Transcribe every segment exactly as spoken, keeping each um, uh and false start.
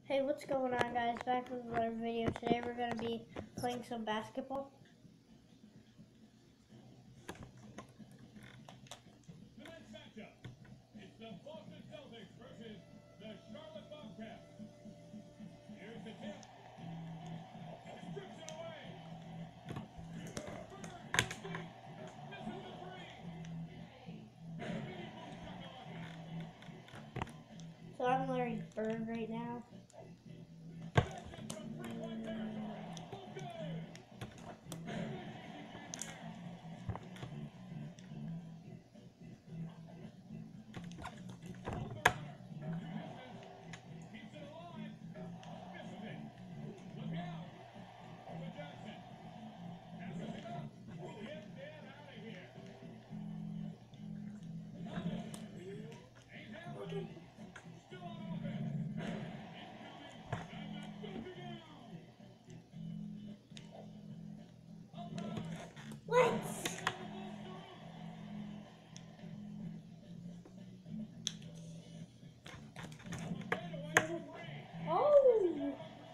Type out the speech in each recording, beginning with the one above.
Hey, what's going on, guys? Back with another video. Today we're going to be playing some basketball. Tonight's matchup, it's the Boston Celtics versus the Charlotte Bobcats. Here's the tip. Strips it away. Bird, misses the three. So I'm Larry Bird right now. What? Oh!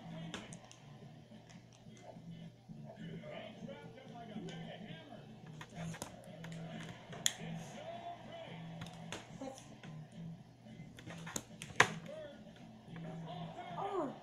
Oh!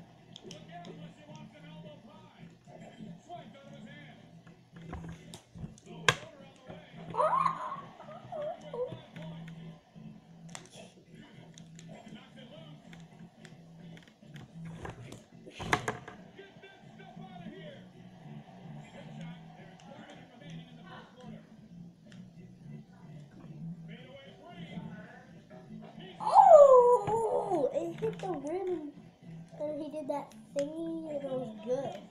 Oh! It hit the rim. And he did that thingy and it was good.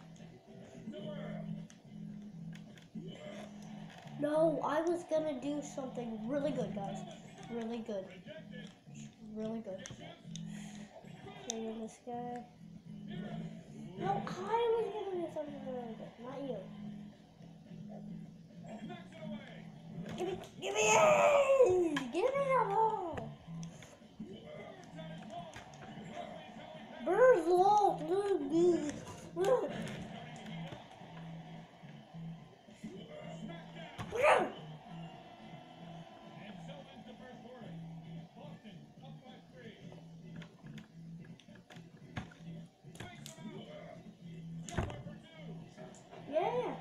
No, I was gonna do something really good, guys. Really good. Really good. Okay, this guy. No, I was gonna do something really good, not you. Give me, give me it! Give me the ball! Bird's low, blue, blue. Yeah.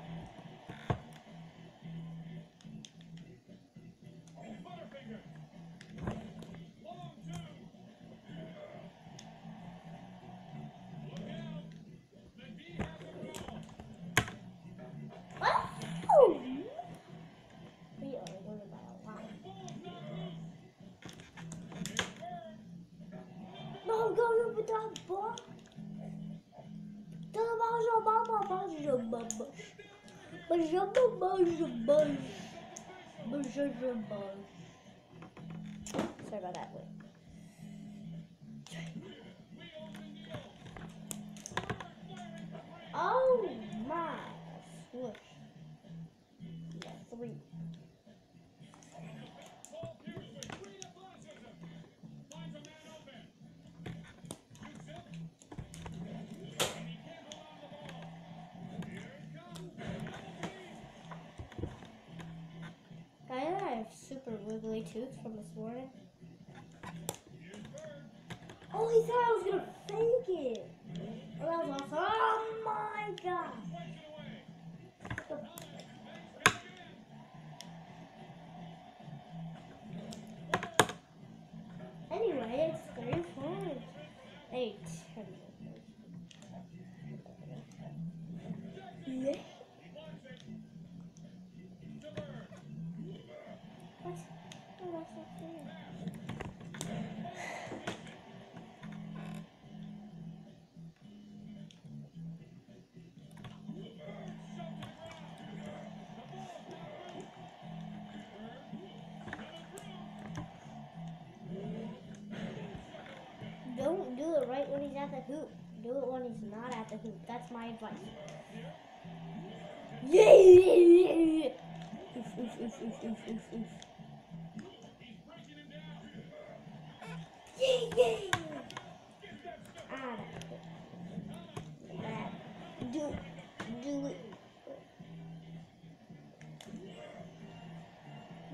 Oh! We are winning by a lot. No, go with that ball. The ball's your mama, ball's your mama. Ball's your mama, ball's your mama. Ball's your mama. Sorry about that, wait. Oh my, swoosh. Yeah, three. Guys, I have super wiggly tooth from this morning. Oh, he thought I was gonna fake it. Oh, that was awesome. Oh my god. Anyway, it's three, four, eight. Yeah. What? Oh, that's not fair. Don't do it right when he's at the hoop. Do it when he's not at the hoop. That's my advice. Yeah! Oof, oof, oof, oof, oof, oof, oof. Yeah, yeah!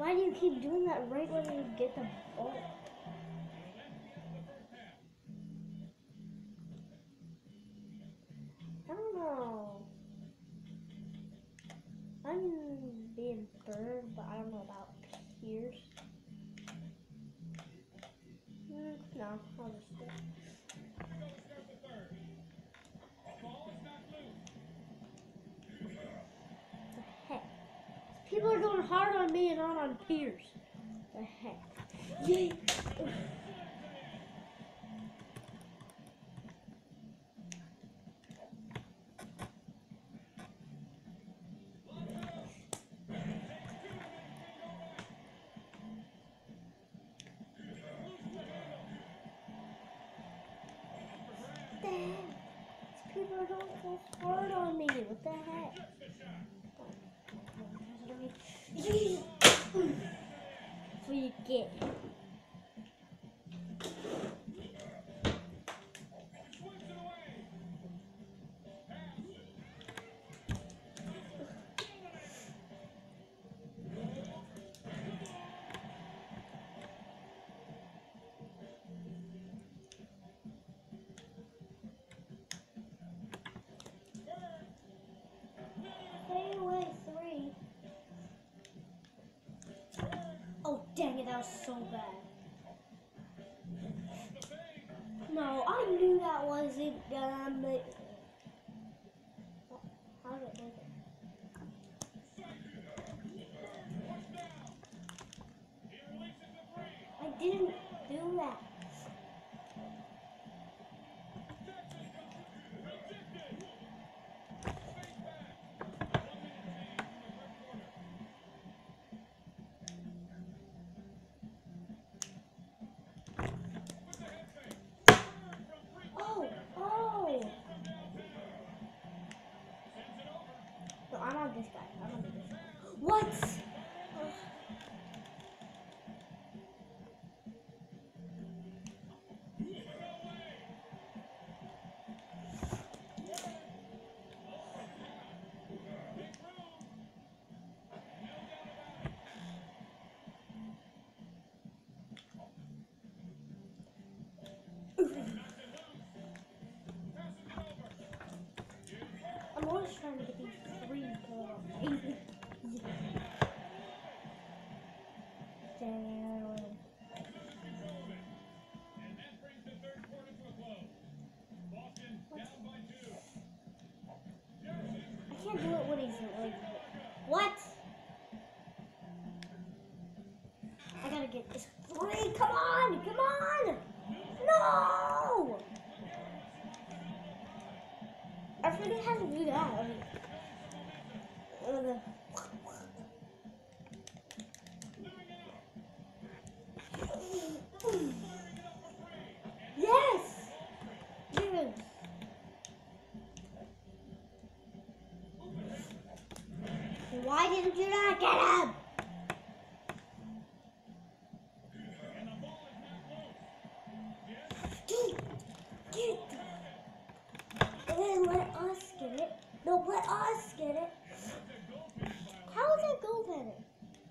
Why do you keep doing that right when you get the ball? I don't know. I'm being burned, but I don't know about Pierce. Mm, no, I'll just do it. The heck? People are going hard on me and not on Pierce. The heck? Yay! People are going so hard on me. What the heck? That's what you get. Fadeaway three. Oh, dang it, that was so bad. No, I knew that wasn't gonna make it. How did it make it? I didn't do that. Oh, oh. No, I'm on this guy. I'm on this guy. What? Ugh. I'm always trying to get these three balls. Damn. I can't do it when he's like, what? I gotta get this three. Come on, come on. No. I forget how to do that. I mean, uh, yes! Yes! Why didn't you not get him? Get, get. And then let us get it. No, let us get it. How is that goaltending?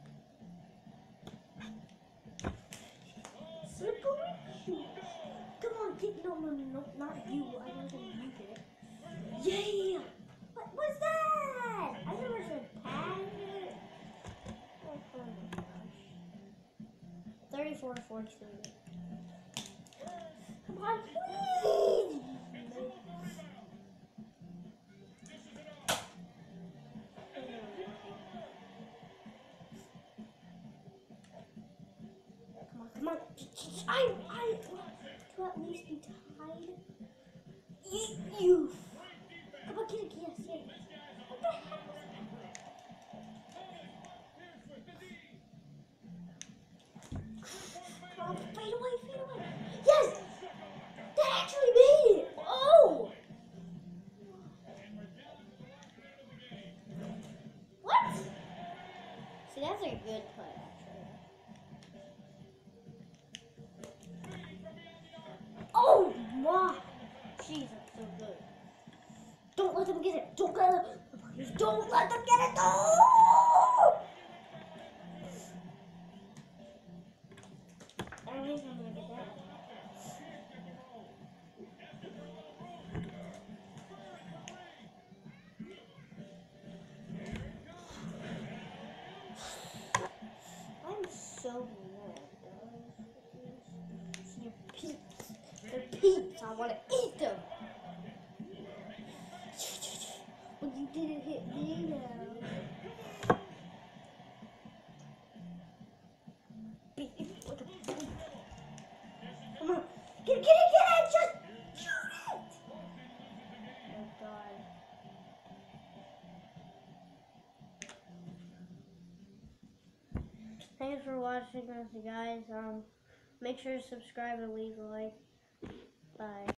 Slippery shoot. Come on, get no, no, no, not you. I don't think you get it. Yeah. What was that? I never said pass it. Oh, oh my gosh. thirty-four to forty-three. Come on, please. Come on, I, I, to at least be tied. You, you. Come on, get it, yes, yes. What the heck was that? Come on, fade away, fade away. Yes! That actually made it! Oh! What? See, that's a good play, actually. Oh my! Jeez, that's so good. Don't let them get it. Don't let them. Don't let them get it. No! peeps. I want to eat them. But you didn't hit me now. Beat it with a boot. Come on. Get it, get it, get it. Just shoot it. Oh, God. Thanks for watching this, guys. Um, make sure to subscribe and leave a like. Bye.